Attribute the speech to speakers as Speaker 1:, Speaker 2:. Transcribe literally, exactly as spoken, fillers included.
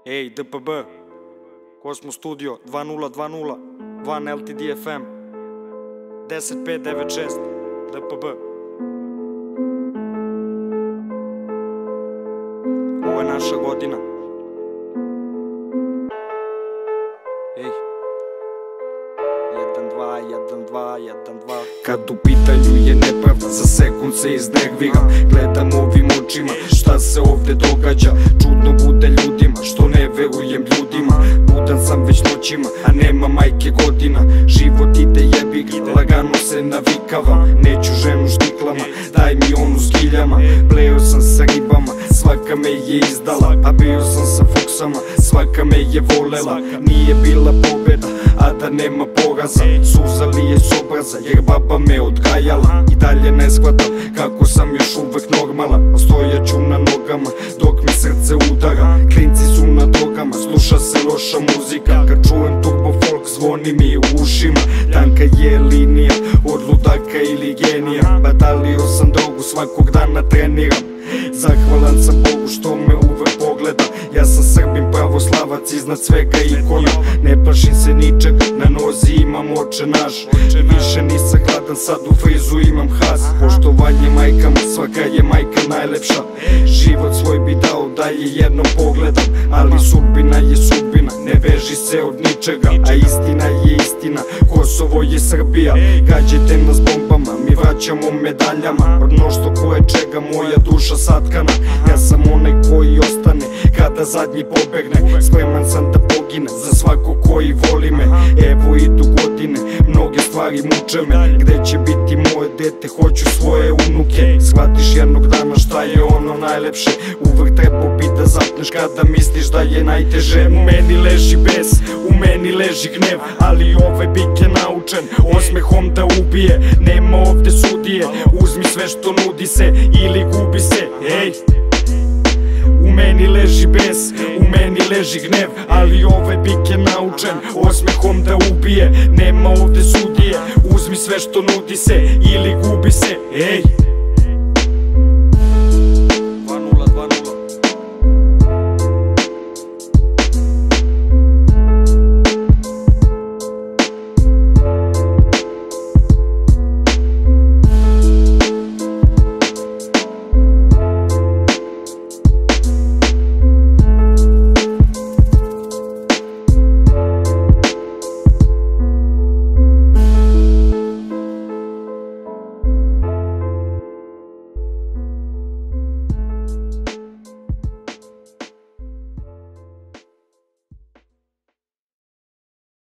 Speaker 1: Ej, D P B, Kosmo Studio dva nula dva nula, Van L T D F M, deset pet devet šest, D P B. Ovo je naša godina. Ej, jedan dva, jedan dva, jedan dva.
Speaker 2: Kad u pitanju je nepravda, za sekund se iznerviram. Gledam ovim očima šta se ovde događa. Čudno bude ljudima, što ne verujem ljudima. Budan sam već noćima, a nema majke godina. Život ide jebi ga, lagano se navikavam. Neću ženu štiklama, daj mi onu s giljama. Pleo sam sa ribama, svaka me je izdala. A bio sam sa fuksama, svaka me je volela. Nije bila pobeda, a da nema poraza. Suza lije s obraza, jer baba me odgajala. I dalje ne shvatam kako sam još uvek normalan. A stojaću na nogama dok mi srce udara. Klinci su na drogama, sluša se loša muzika. Kad čujem turbo folk zvoni mi u ušima. Tanka je linija od ludaka ili genija. Batalio sam drogu, svakog dana treniram. Zahvalan sam Bogu što me uvek pogleda. Ja sam Srbin, pravoslavac, iznad svega ikona. Ne plašim se ničeg, na nozi imam oče naš. Više nisam hladan, sad u frizu imam has. Poštovanje majkama, svaka je majka najlepša. Život svoj bi dao da je jednom pogledam. Ali sudbina je sudbina, ne veži se od ničega. A istina je istina, Kosovo je Srbija. Gađajte nas bombama, mi vraćamo medaljama. Od mnoštvo koje čega moja duša satkana. Ja sam onaj koji ostane kada zadnji pobegne. Spreman sam da pogine za svako koji voli me. Evo idu godine, mnoge stvari muče me. Gde će biti moje dete, hoću svoje unuke. Shvatiš jednog dana šta je ono najlepše. Uvek trebao bi da zapneš kada misliš da je najteže. U meni leži bes, u meni leži gnev. Ali ovaj bik je naučen osmehom da ubije. Nema ovde sudije, uzmi sve što nudi se ili gubi se. Ej, u meni leži bes, u meni leži gnev. Ali ovaj bik je naučen osmehom da ubije. Nema ovde sudije, uzmi sve što nudi se ili gubi se. Ej.